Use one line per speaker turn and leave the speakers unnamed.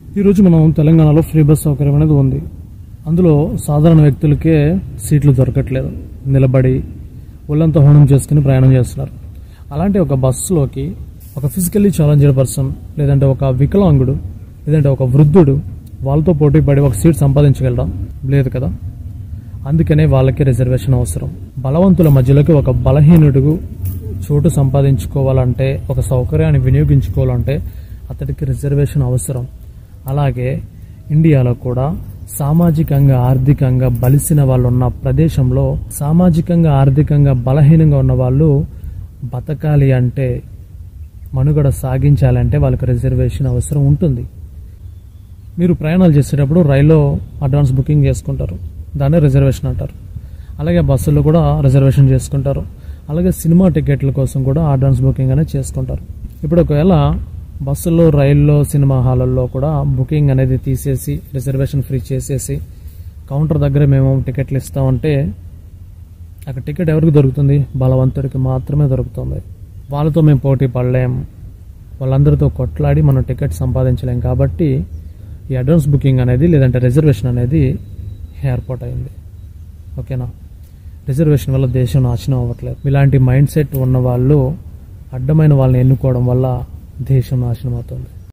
ఈరోజు మనం తెలంగాణలో ఫ్రీ బస్ సౌకర్యం అనేది ఉంది. అందులో సాధారణ వ్యక్తులకే సీట్లు దొరకట్లేదు. నిలబడి ఒళ్ళంతా హోనం చేసుకుని ప్రయాణం చేస్తున్నారు. అలాంటి ఒక బస్సులోకి ఒక ఫిజికల్లీ ఛాలెంజ్డ్ పర్సన్, లేదంటే ఒక వికలాంగుడు, లేదంటే ఒక వృద్ధుడు వాళ్ళతో పోటీ పడి ఒక సీట్ సంపాదించగలరా? లేదు కదా. అందుకనే వాళ్ళకి రిజర్వేషన్ అవసరం. బలవంతుల మధ్యలోకి ఒక బలహీనుడు చోటు సంపాదించుకోవాలంటే, ఒక సౌకర్యాన్ని వినియోగించుకోవాలంటే అతడికి రిజర్వేషన్ అవసరం. అలాగే ఇండియాలో కూడా సామాజికంగా ఆర్థికంగా బలిసిన వాళ్ళు ఉన్న ప్రదేశంలో సామాజికంగా ఆర్థికంగా బలహీనంగా ఉన్న వాళ్ళు బతకాలి అంటే, మనుగడ సాగించాలంటే వాళ్ళకి రిజర్వేషన్ అవసరం ఉంటుంది. మీరు ప్రయాణాలు చేసేటప్పుడు రైల్లో అడ్వాన్స్ బుకింగ్ చేసుకుంటారు, దాన్ని రిజర్వేషన్ అంటారు. అలాగే బస్సుల్లో కూడా రిజర్వేషన్ చేసుకుంటారు. అలాగే సినిమా టికెట్ల కోసం కూడా అడ్వాన్స్ బుకింగ్ అనేది చేసుకుంటారు. ఇప్పుడు ఒకవేళ బస్సుల్లో, రైల్లో, సినిమా హాలల్లో కూడా బుకింగ్ అనేది తీసేసి రిజర్వేషన్ ఫ్రీ చేసేసి కౌంటర్ దగ్గర మేము టికెట్లు ఇస్తామంటే అక్కడ టికెట్ ఎవరికి దొరుకుతుంది? బలవంతుడికి మాత్రమే దొరుకుతుంది. వాళ్ళతో మేము పోటీ పడలేం, వాళ్ళందరితో కొట్లాడి మనం టికెట్ సంపాదించలేం. కాబట్టి ఈ అడ్వాన్స్ బుకింగ్ అనేది, లేదంటే రిజర్వేషన్ అనేది ఏర్పాటైంది. ఓకేనా. రిజర్వేషన్ వల్ల దేశం నాశనం అవ్వట్లేదు. ఇలాంటి మైండ్ సెట్ ఉన్న వాళ్ళు అడ్డమైన వాళ్ళని ఎన్నుకోవడం వల్ల దేశం నాశనం అవుతుంది.